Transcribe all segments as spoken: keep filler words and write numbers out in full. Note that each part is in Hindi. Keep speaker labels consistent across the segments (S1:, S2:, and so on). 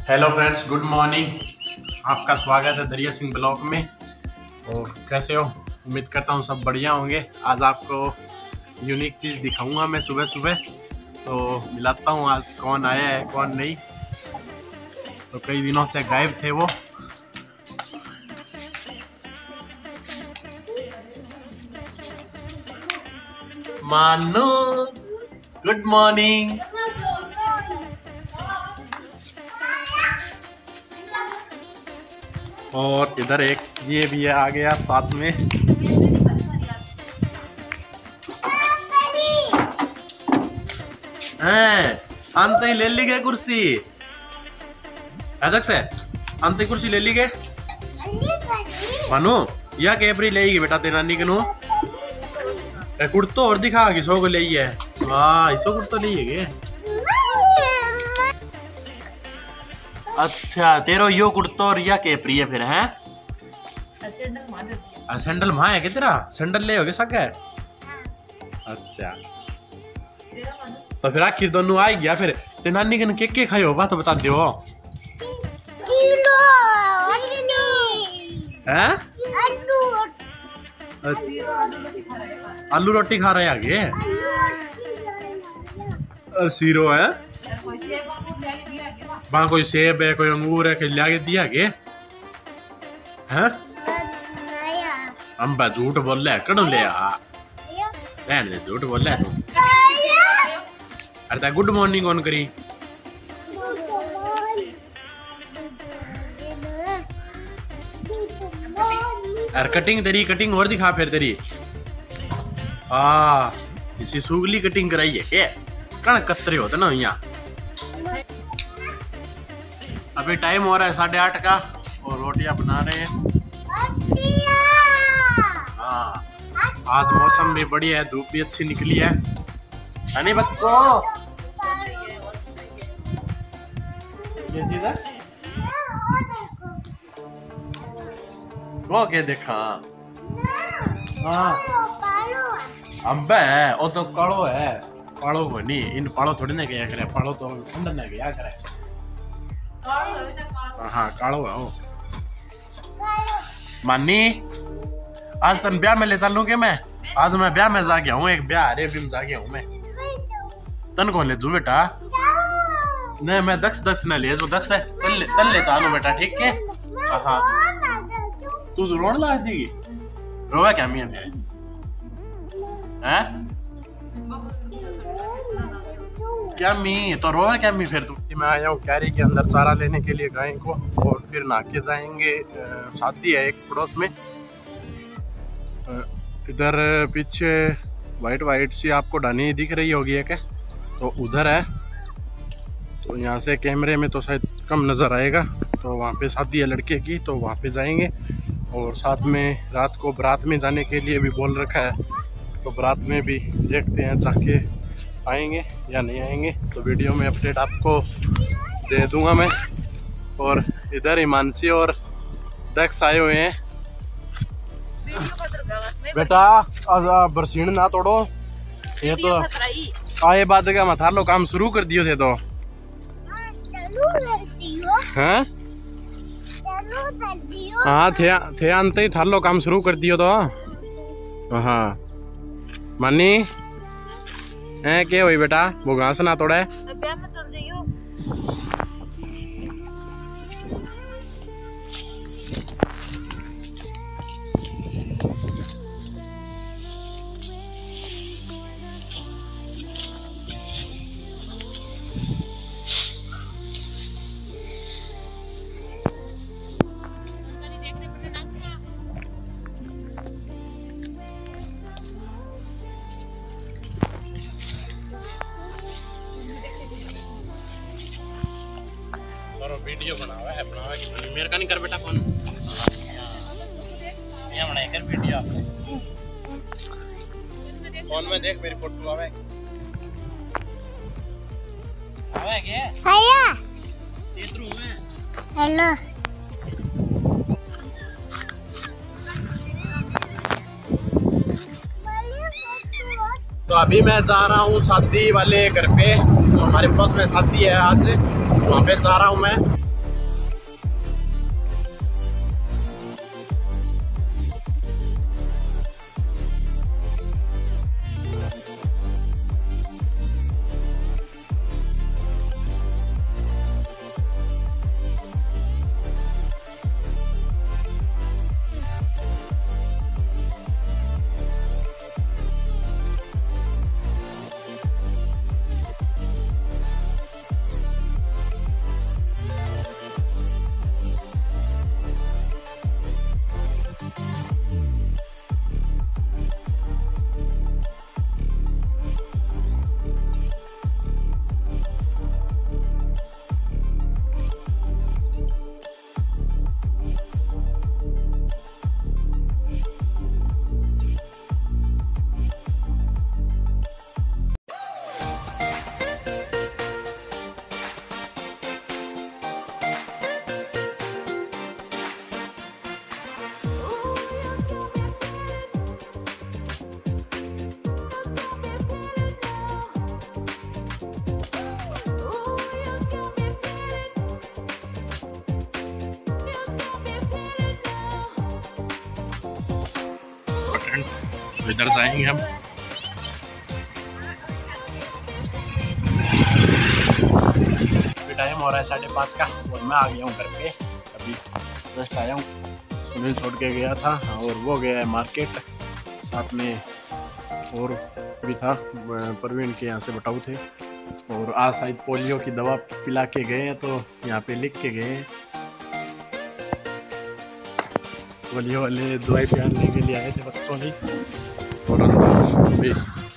S1: Hello friends, good morning. आपका स्वागत है दरिया सिंह ब्लॉग में। और कैसे हो? उम्मीद करता हूँ सब बढ़िया होंगे। आज आपको यूनिक चीज़ दिखाऊंगा मैं सुबह सुबह, तो मिलाता हूँ आज कौन आया है कौन नहीं। तो कई दिनों से गायब थे वो। मानो, गुड मॉर्निंग। और इधर एक ये भी आ गया साथ में। हैं, अंत ही ले ली गए कुर्सी। अदक से अंत ही कुर्सी ले ली गए। मानो या कैबरी ले गई बेटा तेरी नानी के नु। कुर्तो और दिखा किसो को ले है। वाह, इसो कुर्तो ले गए। अच्छा, तेरो यो कुर्तो और या कैपरी है फिर हैं? सैंडल माँ है कि तेरा? सैंडल ले होगे सक है? अच्छा, तो फिर आखिर दोनों आ गया। फिर ते नानी के के के खाए हो बात तो बता दो। हैं? आलू रोटी खा रहे आगे। सीरो है वहाँ, कोई सेब है कोई अंगूर है, खिला के दिया गे हैं? अम्बा झूठ बोल रहा है, कड़ू ले आ रहने दे, झूठ बोल रहा है तू। अरे गुड मॉर्निंग कौन करी? अरे कटिंग तेरी कटिंग और दिखा फिर तेरी। आ इसी सुगली कटिंग कराई है क्या? कण कतरे होते ना यहाँ। अभी टाइम हो रहा है साढ़े आठ का और रोटियां बना रहे हैं। हाँ, आज मौसम भी बढ़िया है, धूप भी अच्छी निकली है नहीं बच्चों? ये चीज है वो क्या देखा? हाँ, अम्बे है वो तो कालो है। पालो को नहीं, इन पालो थोड़ी ना क्या करे, पालो तो ठंडा ना क्या करे। हाँ कालो है वो। मानी आज तन ब्याह में ले चलूं के मैं? आज मैं ब्याह में जा गया हूँ, एक ब्याह अरे भी जा गया हूँ मैं। तन कौन ले जू बेटा? नहीं मैं दक्ष दक्ष ना ले जो दक्ष है तल ले तल ले चालू बेटा, ठीक है? हाँ तू तो रोन ला जी रोवा क्या मियां मेरे हैं? क्या मी तो रोवा क्या मी फिर तू? मैं आया हूँ कैरी के अंदर चारा लेने के लिए गाय को, और फिर नाके जाएंगे। शादी है एक पड़ोस में। इधर पीछे वाइट वाइट सी आपको डानी दिख रही होगी है क्या? तो उधर है, तो यहाँ से कैमरे में तो शायद कम नज़र आएगा। तो वहाँ पे शादी है लड़के की, तो वहाँ पे जाएंगे। और साथ में रात को बारात में जाने के लिए भी बोल रखा है, तो बारात में भी देखते हैं जाके आएंगे या नहीं आएंगे। तो वीडियो में अपडेट आपको दे दूंगा मैं। और इधर हिमांशी और दक्ष आए हुए हैं। बेटा बरसीन ना तोड़ो, ये तो आए बाद का मैं थार लो काम शुरू कर दियो थे। तो हैं? हाँ थे थे अंत ही थार लो काम शुरू कर दियो तो। हाँ मानी है क्या हुई बेटा? वो घास ना तोड़ा है। वीडियो बनावा है, बनावा कि मेरे का नहीं कर बेटा फोन। ये बनाए कर वीडियो आपने फोन में देख मेरी फोटो आवे आवे क्या? हाया इधर हूं मैं। हेलो तो अभी मैं जा रहा हूँ शादी वाले घर पे। तो हमारे पड़ोस में शादी है आज, वहाँ पे जा रहा हूँ मैं। ठंड, तो इधर जाएंगे हम। अभी टाइम हो रहा है साढ़े पाँच का और मैं आ गया हूँ घर पे। अभी जस्ट आया हूँ, सुनील छोड़ के गया था और वो गया है मार्केट, साथ में और भी था, परवीन के यहाँ से बटाऊ थे। और आज शायद पोलियो की दवा पिला के गए हैं, तो यहाँ पे लिख के गए हैं। पोलियो वाले दवाई पिलाने के लिए आए थे बच्चों ने। और अभी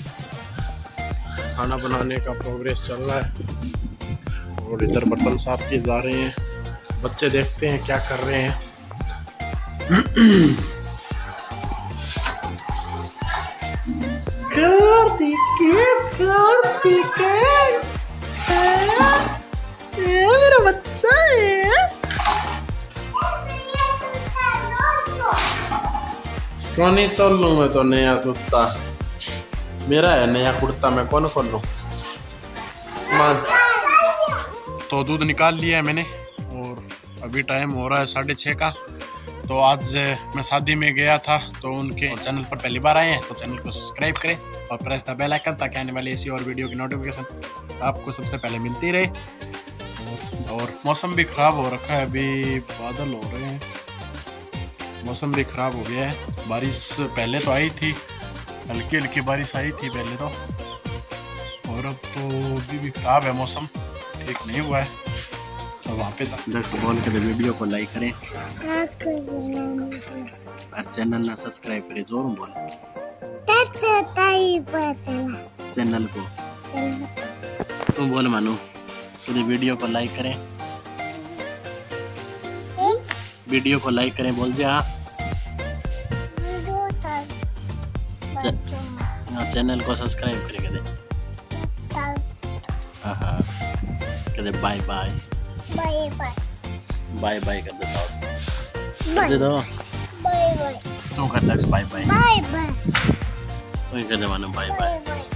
S1: खाना बनाने का प्रोग्रेस चल रहा है और इधर बर्तन साफ किए जा रहे हैं। बच्चे देखते हैं क्या कर रहे हैं।
S2: मेरा बच्चा है।
S1: क्यों नहीं तोल लूँ मैं तो नया कुर्ता, मेरा है नया कुर्ता, मैं कौन खोल लूँ। तो दूध निकाल लिया है मैंने और अभी टाइम हो रहा है साढ़े छः का। तो आज मैं शादी में गया था, तो उनके चैनल पर पहली बार आए हैं तो चैनल को सब्सक्राइब करें और प्रेस द बेल आइकन ताकि आने वाली ऐसी और वीडियो की नोटिफिकेशन आपको सबसे पहले मिलती रहे। और, और मौसम भी ख़राब हो रखा है, अभी बादल हो रहे हैं, मौसम भी ख़राब हो गया है। बारिश पहले तो आई थी, हल्की हल्की बारिश आई थी पहले तो, और अब तो अभी भी ख़राब है मौसम, ठीक नहीं हुआ है। तो वहाँ पे दस बोल के वीडियो को लाइक करें और चैनल ना सब्सक्राइब करें, जोर बोल चैनल को तुम बोल मानो, तो वीडियो को लाइक करें, वीडियो को लाइक करें, बोल जा चैनल को सब्सक्राइब करें कहते। हाँ हाँ कहते bye bye
S2: bye bye
S1: bye bye कर देता हूँ, कर दे दो
S2: बाय बाय
S1: तू कर दे बाय बाय
S2: बाय बाय
S1: तू ही कर दे मानो बाय बाय।